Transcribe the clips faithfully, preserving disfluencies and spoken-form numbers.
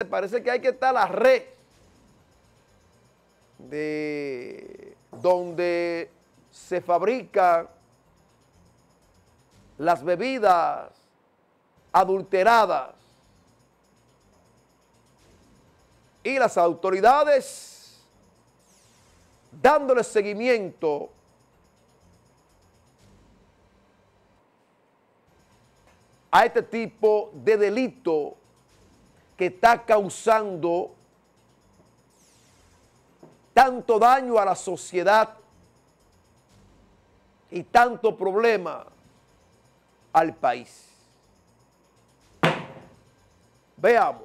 parece que hay que estar a la red de donde se fabrican las bebidas adulteradas y las autoridades dándole seguimiento a este tipo de delito que está causando tanto daño a la sociedad y tanto problema al país. Veamos.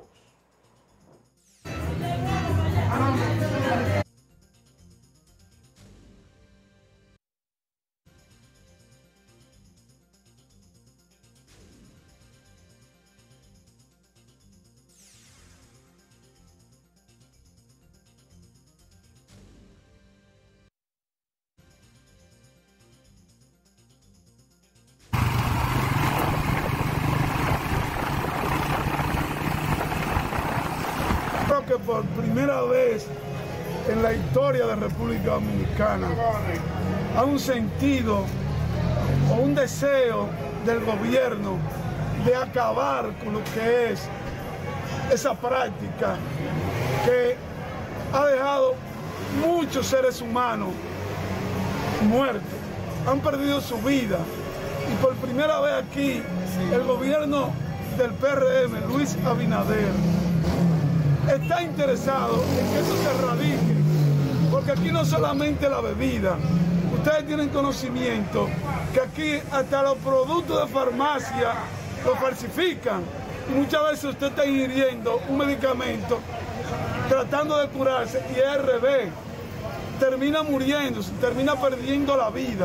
Que por primera vez en la historia de República Dominicana hay un sentido o un deseo del gobierno de acabar con lo que es esa práctica que ha dejado muchos seres humanos muertos, han perdido su vida, y por primera vez aquí el gobierno del P R M, Luis Abinader, está interesado en que eso se erradique, porque aquí no solamente la bebida, ustedes tienen conocimiento que aquí hasta los productos de farmacia los falsifican, y muchas veces usted está ingiriendo un medicamento tratando de curarse y es al revés, termina muriéndose, termina perdiendo la vida.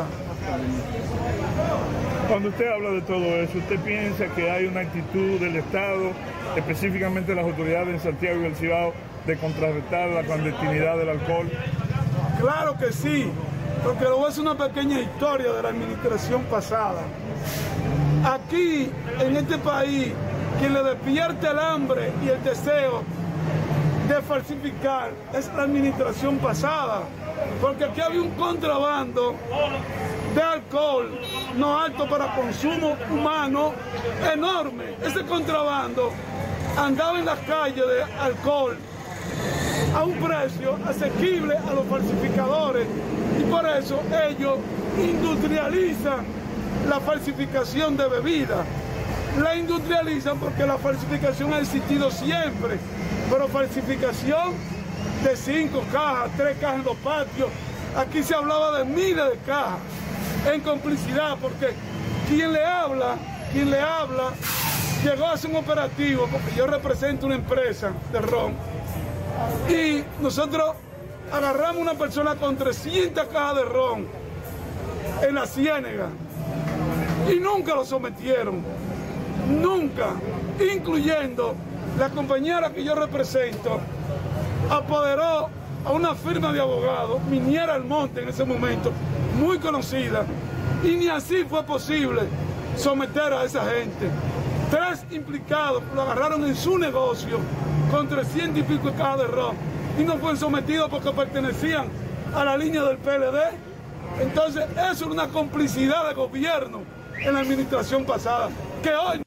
Cuando usted habla de todo eso, ¿usted piensa que hay una actitud del Estado, específicamente las autoridades en Santiago y el Cibao, de contrarrestar la clandestinidad del alcohol? Claro que sí, porque lo voy a hacer una pequeña historia de la administración pasada. Aquí, en este país, quien le despierte el hambre y el deseo de falsificar es la administración pasada, porque aquí había un contrabando de alcohol no alto para consumo humano enorme. Ese contrabando andaba en las calles de alcohol a un precio asequible a los falsificadores, y por eso ellos industrializan la falsificación de bebidas. La industrializan porque la falsificación ha existido siempre, pero falsificación de cinco cajas, tres cajas en los patios. Aquí se hablaba de miles de cajas en complicidad, porque quien le habla, quien le habla, llegó a hacer un operativo, porque yo represento una empresa de ron, y nosotros agarramos una persona con trescientas cajas de ron en la Ciénega, y nunca lo sometieron, nunca, incluyendo la compañera que yo represento, apoderó a una firma de abogados, Miniera Almonte en ese momento, muy conocida, y ni así fue posible someter a esa gente. Tres implicados lo agarraron en su negocio con trescientos y pico de cajas de ron, y no fueron sometidos porque pertenecían a la línea del P L D. Entonces, eso es una complicidad de gobierno en la administración pasada, que hoy...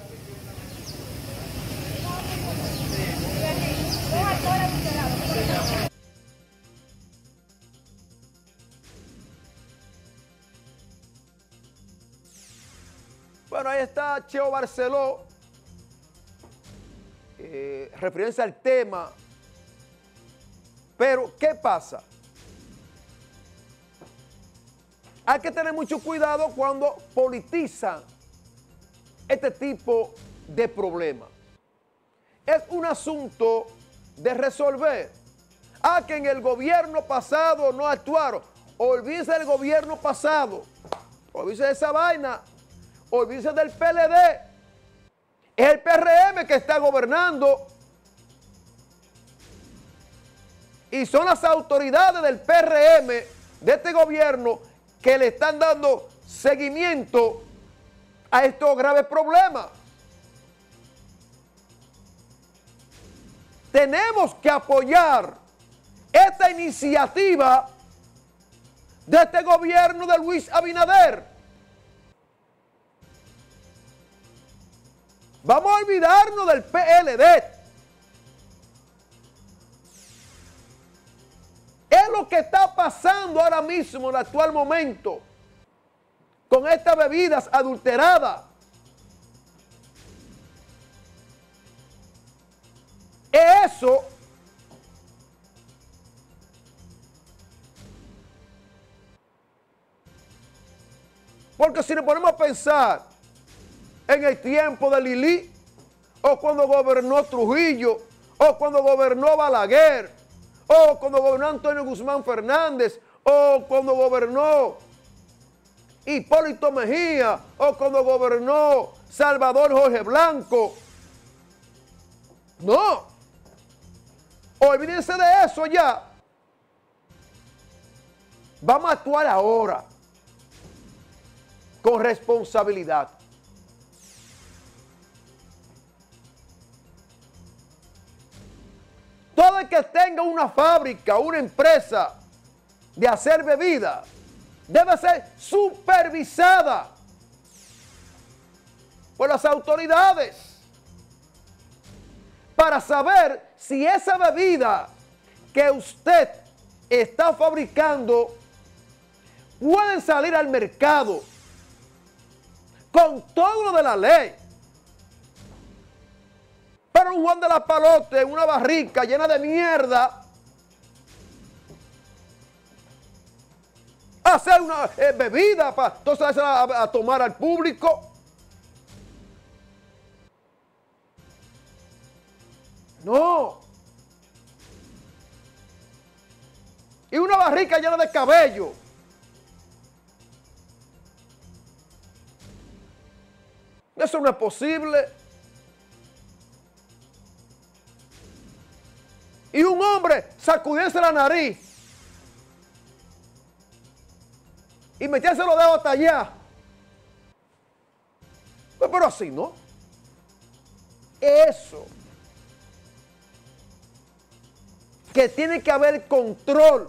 Bueno, ahí está Cheo Barceló, eh, refiriéndose al tema. Pero, ¿qué pasa? Hay que tener mucho cuidado cuando politizan este tipo de problemas. Es un asunto de resolver. Ah, que en el gobierno pasado no actuaron. Olvídense del gobierno pasado. Olvídense de esa vaina. Olvídense del P L D. Es el P R M que está gobernando. Y son las autoridades del P R M, de este gobierno, que le están dando seguimiento a estos graves problemas. tenemos que apoyar esta iniciativa de este gobierno de Luis Abinader. Vamos a olvidarnos del P L D. Es lo que está pasando ahora mismo en el actual momento con estas bebidas adulteradas. Eso porque si nos ponemos a pensar en el tiempo de Lili, o cuando gobernó Trujillo, o cuando gobernó Balaguer, o cuando gobernó Antonio Guzmán Fernández, o cuando gobernó Hipólito Mejía, o cuando gobernó Salvador Jorge Blanco. No. Olvídense de eso ya. Vamos a actuar ahora con responsabilidad. Todo el que tenga una fábrica, una empresa de hacer bebida, debe ser supervisada por las autoridades para saber si esa bebida que usted está fabricando puede salir al mercado con todo lo de la ley. Pero un Juan de la Palote, una barrica llena de mierda, hacer una eh, bebida para entonces a, a tomar al público. No. Y una barrica llena de cabello. Eso no es posible. Y un hombre sacudirse la nariz y meterse los dedos hasta allá. Pues, pero así, ¿no? Eso. Que tiene que haber control.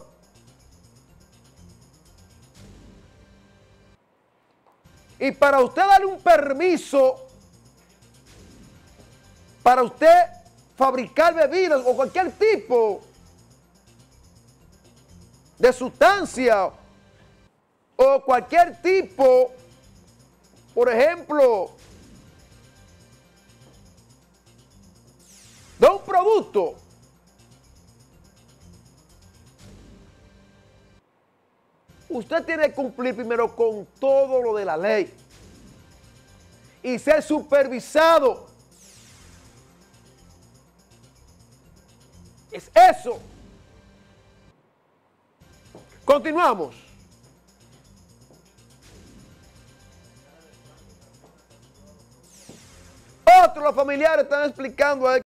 Y para usted darle un permiso, para usted fabricar bebidas o cualquier tipo de sustancia o cualquier tipo, por ejemplo, de un producto, usted tiene que cumplir primero con todo lo de la ley y ser supervisado. Es eso. Continuamos. Otros, los familiares están explicando a él